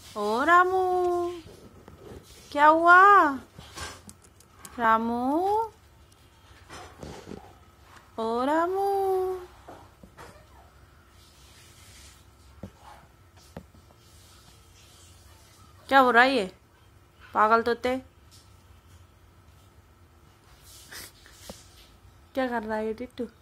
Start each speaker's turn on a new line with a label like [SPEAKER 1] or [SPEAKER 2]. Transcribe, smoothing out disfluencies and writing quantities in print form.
[SPEAKER 1] ओ रामू, क्या हुआ? रामू, ओ रामू, क्या हो रहा है ये? पागल तोते, क्या कर रहा है ये टिट्टू?